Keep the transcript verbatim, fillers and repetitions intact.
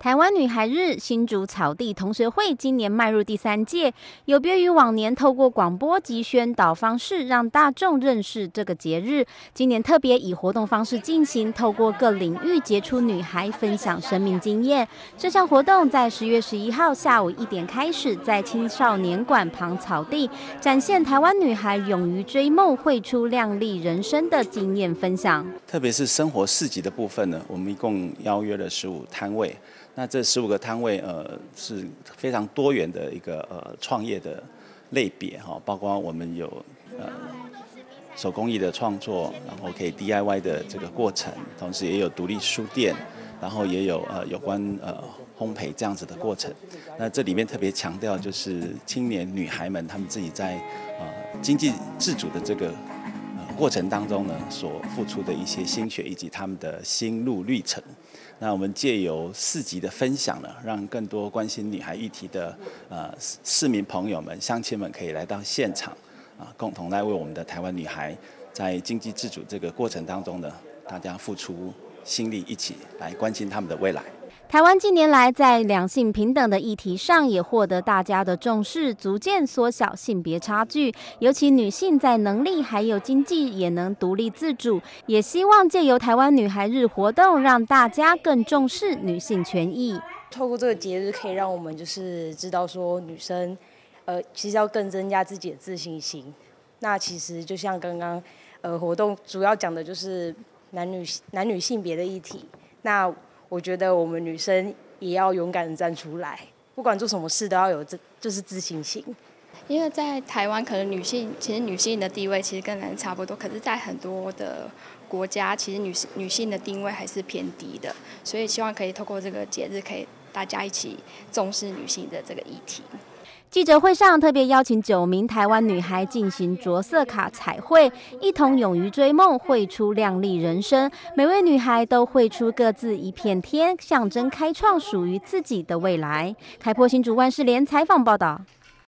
台湾女孩日新竹草地同学会今年迈入第三届，有别于往年透过广播及宣导方式让大众认识这个节日，今年特别以活动方式进行，透过各领域杰出女孩分享生命经验。这项活动在十月十一号下午一点开始，在青少年馆旁草地展现台湾女孩勇于追梦、绘出亮丽人生的经验分享。 特别是生活市集的部分呢，我们一共邀约了十五摊位。那这十五个摊位，呃，是非常多元的一个呃创业的类别哈，包括我们有呃手工艺的创作，然后可以 D I Y 的这个过程，同时也有独立书店，然后也有呃有关呃烘焙这样子的过程。那这里面特别强调就是青年女孩们她们自己在呃经济自主的这个呃过程当中呢，所付出的一些心血以及她们的心路历程。那我们借由市集的分享呢，让更多关心女孩议题的呃市民朋友们、乡亲们可以来到现场啊，共同来为我们的台湾女孩在经济自主这个过程当中呢，大家付出心力，一起来关心他们的未来。 台湾近年来在两性平等的议题上也获得大家的重视，逐渐缩小性别差距，尤其女性在能力还有经济也能独立自主，也希望借由台湾女孩日活动，让大家更重视女性权益。 透过这个节日，可以让我们就是知道说，女生呃其实要更增加自己的自信心。那其实就像刚刚呃活动主要讲的就是男女男女性别的议题，那我觉得我们女生也要勇敢的站出来，不管做什么事都要有这就是自信心。 因为在台湾，可能女性其实女性的地位其实跟男人差不多，可是，在很多的国家，其实女性女性的定位还是偏低的，所以希望可以透过这个节日，可以大家一起重视女性的这个议题。 记者会上特别邀请九名台湾女孩进行着色卡彩绘，一同勇于追梦，绘出亮丽人生。每位女孩都绘出各自一片天，象征开创属于自己的未来。开播新竹万士联采访报道。